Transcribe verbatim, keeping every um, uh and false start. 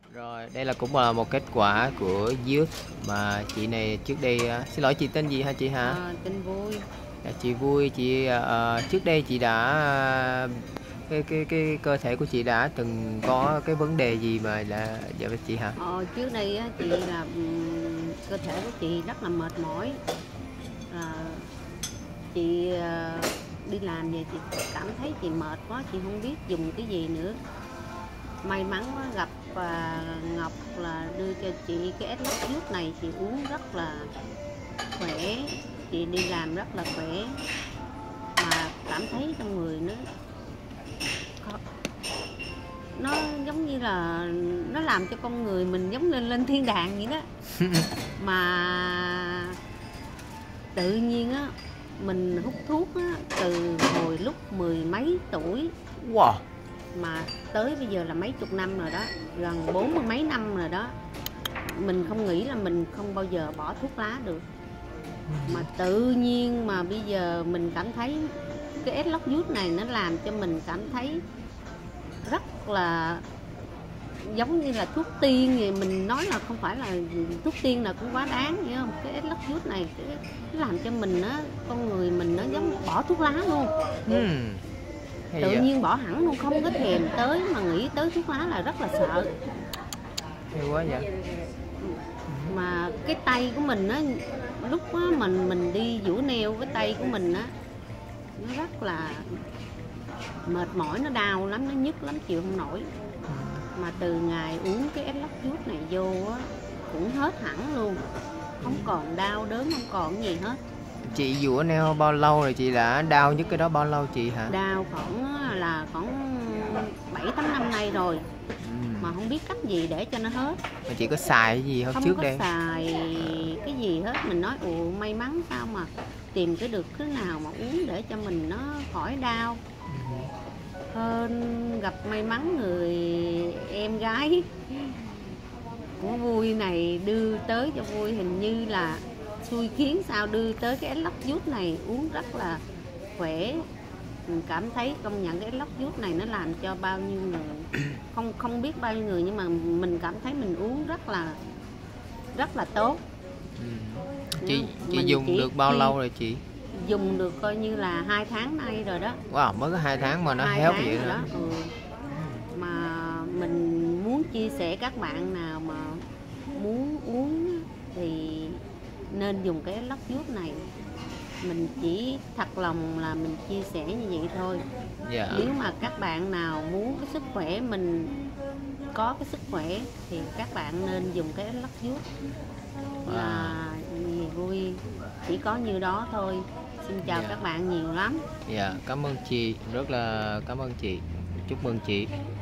Rồi, đây là cũng là một kết quả của dước mà chị này trước đây, à, xin lỗi chị tên gì hả chị hả? À, tin vui. Dạ, chị vui chị, ờ, trước đây chị đã, à, cái cái cái cơ thể của chị đã từng có cái vấn đề gì mà là dạ với chị hả? Ờ, trước đây á, chị là ừm, cơ thể của chị rất là mệt mỏi. À, chị à, đi làm về chị cảm thấy chị mệt quá, chị không biết dùng cái gì nữa. May mắn quá, gặp à, Ngọc là đưa cho chị cái ét lóc này, chị uống rất là khỏe, chị đi làm rất là khỏe, mà cảm thấy trong người nó nó giống như là nó làm cho con người mình giống lên lên thiên đàng vậy đó. Mà tự nhiên á, mình hút thuốc á, từ hồi lúc mười mấy tuổi Wow! mà tới bây giờ là mấy chục năm rồi đó, gần bốn mươi mấy năm rồi đó. Mình không nghĩ là mình không bao giờ bỏ thuốc lá được, mà tự nhiên mà bây giờ mình cảm thấy cái ét lóc juice này nó làm cho mình cảm thấy rất là giống như là thuốc tiên. Thì mình nói là không phải là thuốc tiên là cũng quá đáng, hiểu không? Cái ét lóc juice này nó làm cho mình á, con người mình nó giống bỏ thuốc lá luôn. Ừm, hay Tự vậy? nhiên bỏ hẳn luôn, không có thèm tới, mà nghĩ tới thuốc lá là rất là sợ. Hay quá vậy? Mà cái tay của mình á, lúc á mình mình đi vũ neo, cái tay của mình á nó rất là mệt mỏi, nó đau lắm, nó nhức lắm, chịu không nổi. Mà từ ngày uống cái ét lóc juice này vô á cũng hết hẳn luôn, không còn đau đớn, không còn gì hết. Chị dũa neo bao lâu rồi chị đã đau nhất cái đó bao lâu chị hả? Đau khoảng là khoảng bảy tám năm nay rồi, Ừm. mà không biết cách gì để cho nó hết. Mà chị có xài cái gì không, Không trước có đây? xài cái gì hết. Mình nói ồ may mắn sao mà tìm cái được cái nào mà uống để cho mình nó khỏi đau. Hơn gặp may mắn người em gái của Vui này đưa tới cho Vui, hình như là xui khiến sao đưa tới cái ét lóc juice này uống rất là khỏe. Mình cảm thấy công nhận cái ét lóc juice này nó làm cho bao nhiêu người, không không biết bao nhiêu người, nhưng mà mình cảm thấy mình uống rất là rất là tốt. Ừm. Chị chị Mình dùng chỉ được bao khi lâu rồi chị? dùng được coi như là hai tháng nay rồi đó. Wow, mới có hai tháng mà nó Hai héo tháng vậy rồi đó. đó. Ừ. Mà mình muốn chia sẻ các bạn nào mà muốn uống thì nên dùng cái lóc juice này. Mình chỉ thật lòng là mình chia sẻ như vậy thôi. Dạ. Nếu mà các bạn nào muốn cái sức khỏe mình có cái sức khỏe thì các bạn nên dùng cái lóc juice. Là gì Vui chỉ có như đó thôi. Xin chào Dạ. các bạn nhiều lắm. Dạ, cảm ơn chị, rất là cảm ơn chị. Chúc mừng chị.